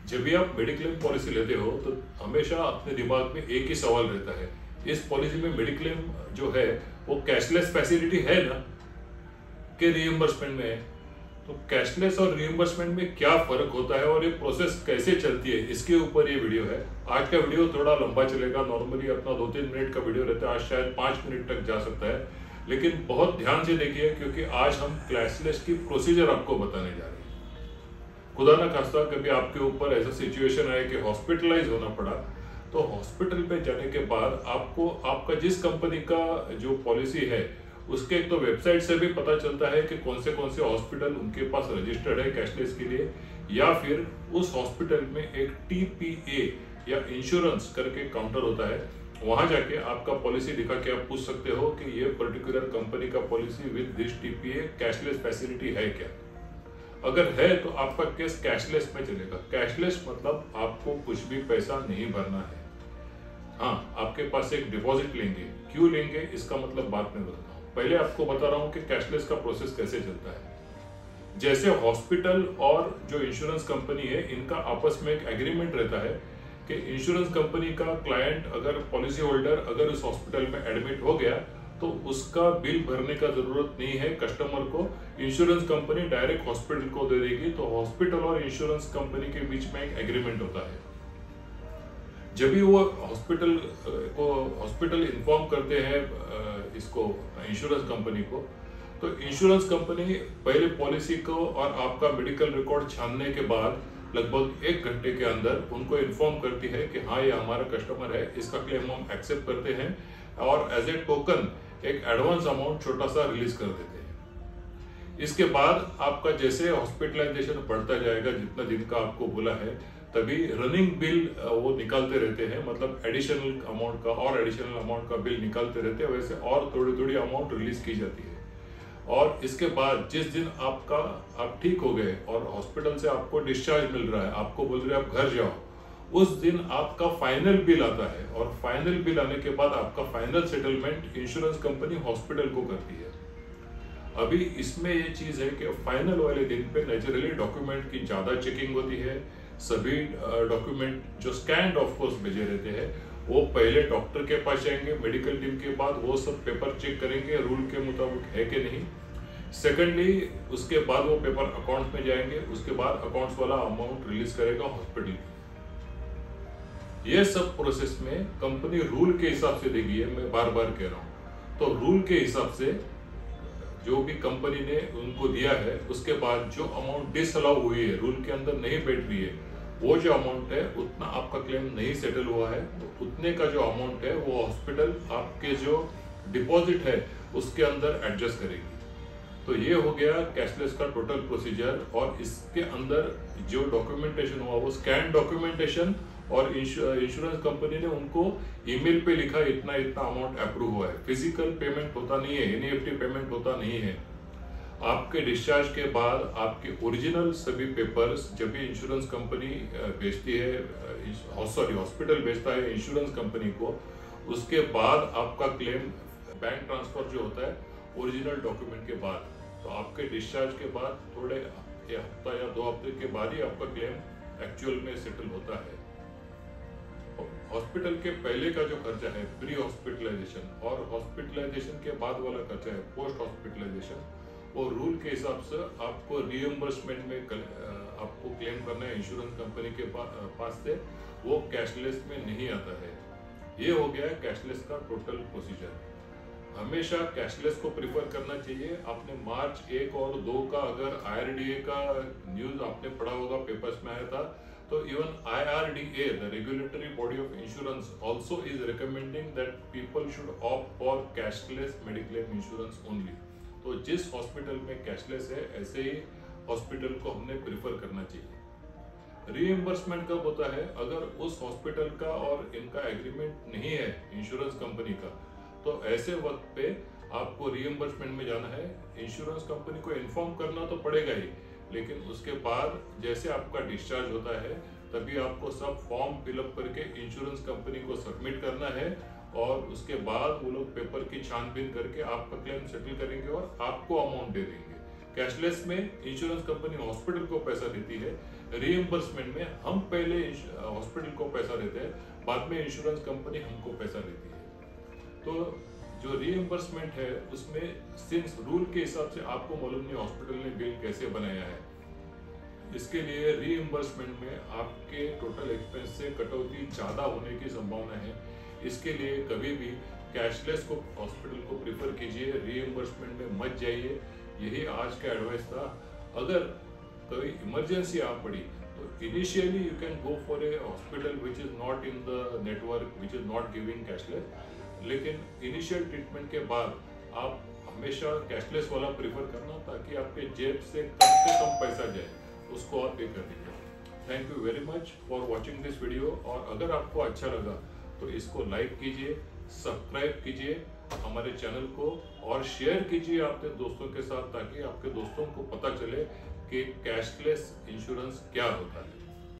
जब भी आप मेडिक्लेम पॉलिसी लेते हो तो हमेशा अपने दिमाग में एक ही सवाल रहता है, इस पॉलिसी में मेडिक्लेम जो है वो कैशलेस फैसिलिटी है ना कि रिइंबर्समेंट में है। तो कैशलेस और रिइंबर्समेंट में क्या फर्क होता है और ये प्रोसेस कैसे चलती है, इसके ऊपर ये वीडियो है। आज का वीडियो थोड़ा लंबा चलेगा, नॉर्मली अपना 2-3 मिनट का वीडियो रहता है, आज शायद 5 मिनट तक जा सकता है, लेकिन बहुत ध्यान से देखिए क्योंकि आज हम कैशलेस की प्रोसीजर आपको बताने जा रहे हैं। खुदा ना खास्ता कभी आपके ऊपर ऐसा सिचुएशन आए कि हॉस्पिटलाइज होना पड़ा, तो हॉस्पिटल पे जाने के बाद आपको आपका जिस कंपनी का जो पॉलिसी है उसके एक तो वेबसाइट से भी पता चलता है कि कौन से हॉस्पिटल उनके पास रजिस्टर्ड है कैशलेस के लिए, या फिर उस हॉस्पिटल में एक TPA या इंश्योरेंस करके काउंटर होता है, वहां जाके आपका पॉलिसी दिखा के आप पूछ सकते हो कि ये पर्टिकुलर कंपनी का policy with this TPA cashless facility है क्या। अगर है तो आपका केस कैशलेस में चलेगा। कैशलेस मतलब आपको कुछ भी पैसा नहीं भरना है। हाँ, आपके पास एक डिपॉजिट लेंगे, क्यों लेंगे इसका मतलब बाद में बताता हूँ। पहले आपको बता रहा हूँ कि कैशलेस का प्रोसेस कैसे चलता है। जैसे हॉस्पिटल और जो इंश्योरेंस कंपनी है इनका आपस में एक एग्रीमेंट रहता है कि इंश्योरेंस कंपनी का क्लाइंट अगर पॉलिसी होल्डर अगर उस हॉस्पिटल में एडमिट हो गया तो उसका बिल भरने का जरूरत नहीं है कस्टमर को, इंश्योरेंस कंपनी डायरेक्ट हॉस्पिटल को दे देगी। तो हॉस्पिटल और इंश्योरेंस कंपनी के बीच में एक एग्रीमेंट होता है। जब भी वो हॉस्पिटल इन्फॉर्म करते हैं इसको इंश्योरेंस कंपनी को, तो इंश्योरेंस कंपनी पहले पॉलिसी को और आपका मेडिकल रिकॉर्ड छानने के बाद लगभग 1 घंटे के अंदर उनको इन्फॉर्म करती है कि हाँ ये हमारा कस्टमर है, इसका क्लेम हम एक्सेप्ट करते हैं, और एज ए टोकन एक एडवांस अमाउंट छोटा सा रिलीज कर देते हैं। इसके बाद आपका जैसे हॉस्पिटलाइजेशन बढ़ता जाएगा, जितना दिन का आपको बोला है, तभी रनिंग बिल वो निकालते रहते हैं, मतलब एडिशनल अमाउंट का और एडिशनल अमाउंट का बिल निकालते रहते हैं, वैसे और थोड़ी थोड़ी अमाउंट रिलीज की जाती है। और इसके बाद जिस दिन आप ठीक हो गए और हॉस्पिटल से आपको डिस्चार्ज मिल रहा है, आपको बोल रहे हैं आप घर जाओ, उस दिन आपका फाइनल बिल आता है, और फाइनल बिल आने के बाद आपका final settlement insurance company hospital को करती है। अभी इसमें ये चीज है कि फाइनल वाले दिन पे नेचुरली डॉक्यूमेंट की ज्यादा चेकिंग होती है। सभी डॉक्यूमेंट जो स्कैन्ड ऑफ कोर्स भेजे रहते हैं वो पहले डॉक्टर के पास जाएंगे, मेडिकल टीम के बाद वो सब पेपर चेक करेंगे रूल के मुताबिक है कि नहीं। सेकेंडली उसके बाद वो पेपर अकाउंट्स में जाएंगे, उसके बाद अकाउंट्स वाला अमाउंट रिलीज करेगा हॉस्पिटल। ये सब प्रोसेस में कंपनी रूल के हिसाब से देगी है, मैं बार बार कह रहा हूँ। तो रूल के हिसाब से जो भी कंपनी ने उनको दिया है, उसके बाद जो अमाउंट डिसअलाउ हुई है, रूल के अंदर नहीं बैठ रही है, वो जो अमाउंट है उतना आपका क्लेम नहीं सेटल हुआ है, तो उतने का जो अमाउंट है वो हॉस्पिटल आपके जो डिपॉजिट है उसके अंदर एडजस्ट करेगी। तो ये हो गया कैशलेस का टोटल प्रोसीजर। और इसके अंदर जो डॉक्यूमेंटेशन हुआ वो स्कैन डॉक्यूमेंटेशन, और इंश्योरेंस कंपनी ने उनको ईमेल पे लिखा इतना इतना अमाउंट अप्रूव हुआ है। फिजिकल पेमेंट होता नहीं है, NEFT पेमेंट होता नहीं है। आपके डिस्चार्ज के बाद आपके ओरिजिनल सभी पेपर्स जब भी इंश्योरेंस कंपनी भेजती है, हॉस्पिटल भेजता है इंश्योरेंस कंपनी को, उसके बाद आपका क्लेम बैंक ट्रांसफर जो होता है ओरिजिनल डॉक्यूमेंट के बाद, तो आपके डिस्चार्ज के बाद थोड़े हफ्ता या 2 हफ्ते के बाद ही आपका क्लेम एक्चुअल में सेटल होता है। हॉस्पिटल के पहले का जो खर्चा है प्री हॉस्पिटलाइजेशन, और हॉस्पिटलाइजेशन के बाद वाला खर्चा है पोस्ट हॉस्पिटलाइजेशन, वो रूल के हिसाब से आपको रिइंबर्समेंट में आपको क्लेम करना है इंश्योरेंस कंपनी के पास से, वो कैशलेस में नहीं आता है। ये हो गया कैशलेस का टोटल प्रोसीजर। हमेशा कैशलेस को प्रिफर करना चाहिए। आपने मार्च 1 और 2 का अगर IRDA का न्यूज आपने पढ़ा होगा, पेपर्स में आया था, तो even IRDA, the regulatory body of insurance, also is recommending that people should opt for cashless mediclaim insurance only. तो जिस हॉस्पिटल में कैशलेस है ऐसे ही हॉस्पिटल को हमने प्रिफर करना चाहिए। रीइंबर्समेंट कब होता है? अगर उस हॉस्पिटल का और इनका एग्रीमेंट नहीं है इंश्योरेंस कंपनी का, तो ऐसे वक्त पे आपको रीइंबर्समेंट में जाना है। इंश्योरेंस कंपनी को इन्फॉर्म करना तो पड़ेगा ही, लेकिन उसके बाद जैसे आपका डिस्चार्ज होता है तभी आपको सब फॉर्म फिलअप करके इंश्योरेंस कंपनी को सबमिट करना है, और उसके बाद वो लोग पेपर की छानबीन करके आपका क्लेम सेटल करेंगे और आपको अमाउंट दे देंगे। कैशलेस में इंश्योरेंस कंपनी हॉस्पिटल को पैसा देती है, रीइंबर्समेंट में हम पहले हॉस्पिटल को पैसा देते हैं, बाद में इंश्योरेंस कंपनी हमको पैसा देती है। तो जो रीइंबर्समेंट है उसमें सिंस रूल के हिसाब से आपको मालूम नहीं हॉस्पिटल ने बिल कैसे बनाया है, इसके लिए रीइंबर्समेंट में आपके टोटल एक्सपेंस से कटौती ज़्यादा होने की संभावना है। इसके लिए कभी भी कैशलेस को हॉस्पिटल को प्रीफर कीजिए, रीइंबर्समेंट में मत जाइए। यही आज का एडवाइस था। अगर कोई इमरजेंसी आ पड़ी तो initially you can go for a hospital which is not in the network, which is not giving cashless, लेकिन इनिशियल ट्रीटमेंट के बाद आप हमेशा कैशलेस वाला प्रीफर करना, ताकि आपके जेब से कम पैसा जाए, उसको आप पे कर दीजिए। Thank you very much for watching this video. और अगर आपको अच्छा लगा तो इसको लाइक कीजिए, सब्सक्राइब कीजिए हमारे चैनल को और शेयर कीजिए अपने दोस्तों के साथ, ताकि आपके दोस्तों को पता चले कि कैशलेस इंश्योरेंस क्या होता है।